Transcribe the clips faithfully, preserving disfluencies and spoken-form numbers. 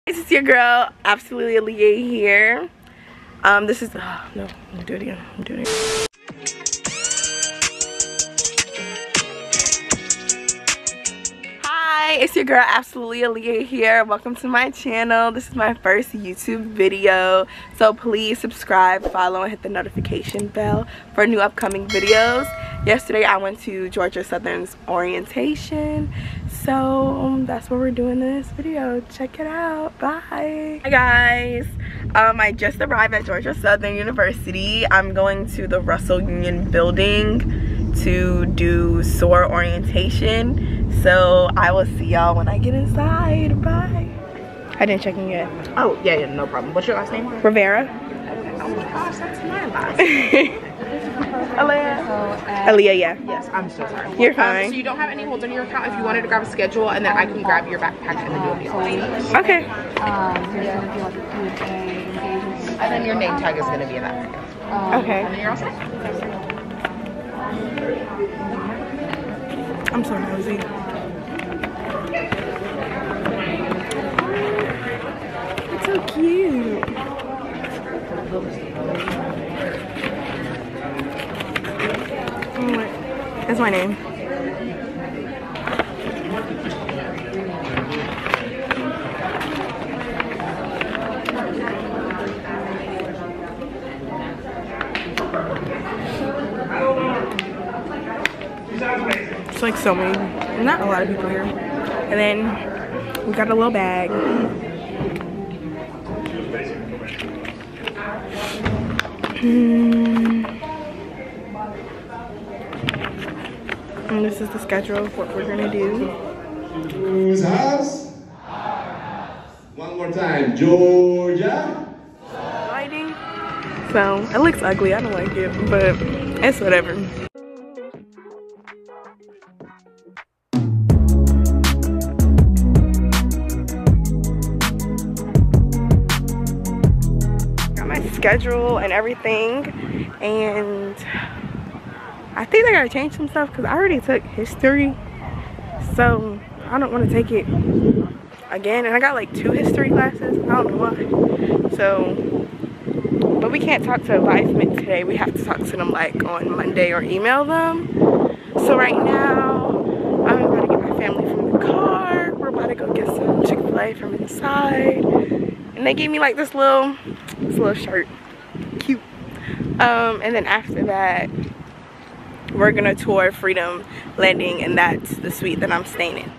This is your girl, Absolutely Aaliyah here. Um, this is, oh, no, I'm gonna do it again, I'm doing it again. Hi, it's your girl, Absolutely Aaliyah here. Welcome to my channel. This is my first YouTube video. So please subscribe, follow, and hit the notification bell for new upcoming videos. Yesterday I went to Georgia Southern's orientation. So um, that's what we're doing in this video. Check it out. Bye. Hi guys. Um, I just arrived at Georgia Southern University. I'm going to the Russell Union building to do S O A R orientation. So I will see y'all when I get inside. Bye. I didn't check in yet. Oh, yeah, yeah, no problem. What's your last name? Rivera. Oh my gosh, that's my last Aaliyah. Aaliyah, yeah. Yes, I'm so sorry. You're fine. Um, so you don't have any holds on your account if you wanted to grab a schedule, and then I can grab your backpack and then you'll be all set. Okay. And then your name tag is going to be in that. Okay. And then you're all set. I'm so nosy. It's so cute. That's my name. It's like so many, not a lot of people here. And then we got a little bag. Hmm. And this is the schedule of what we're gonna do. Whose house? One more time, Georgia. Lighting. So it looks ugly. I don't like it, but it's whatever. Got my schedule and everything, and I think I gotta change some stuff because I already took history, so I don't want to take it again. And I got like two history classes. I don't know why. So, but we can't talk to advisement today. We have to talk to them like on Monday or email them. So right now, I'm about to get my family from the car. We're about to go get some Chick-fil-A from inside. And they gave me like this little, this little shirt, cute. Um, and then after that, we're gonna tour Freedom Landing, and that's the suite that I'm staying in.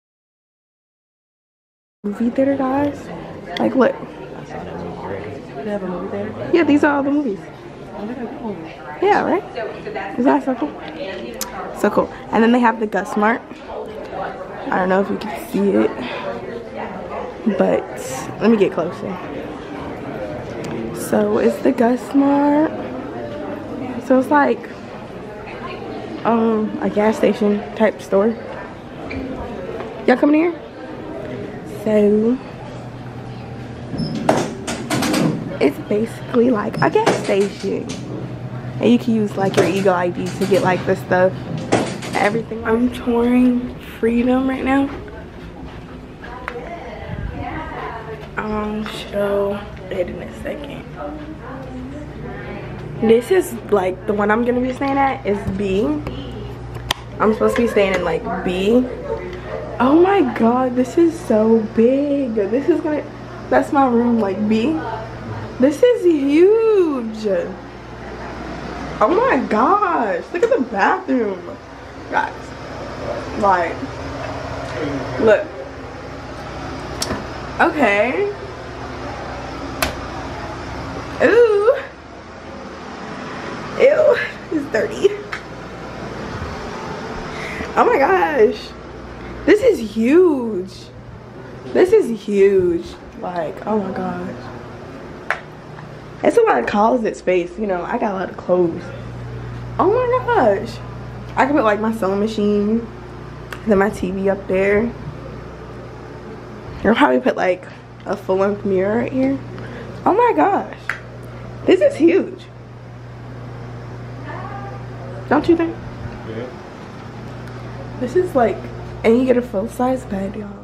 Movie theater, guys. Like, look. They have a movie there? Yeah, these are all the movies. Yeah, right? Is that so cool? So cool. And then they have the Gus Mart. I don't know if you can see it, but let me get closer. So it's the Gus Mart. So it's like um a gas station type store. Y'all coming here? So it's basically like a gas station, and you can use like your Eagle I D to get like the stuff, everything. I'm touring Freedom right now. I'll show it in a second. This is like the one I'm gonna be staying at is B. I'm supposed to be staying in like B. Oh my god, this is so big. This is gonna, that's my room, like B. This is huge. Oh my gosh, look at the bathroom. Guys, like, look. Okay. Ooh. Ew, it's dirty. Oh my gosh. This is huge. This is huge. Like, oh my gosh. It's a lot of closet space, you know. I got a lot of clothes. Oh my gosh. I can put like my sewing machine, and then my T V up there. I'll probably put like a full-length mirror right here. Oh my gosh. This is huge. Don't you think? Yeah. This is like, and you get a full-size bed, y'all.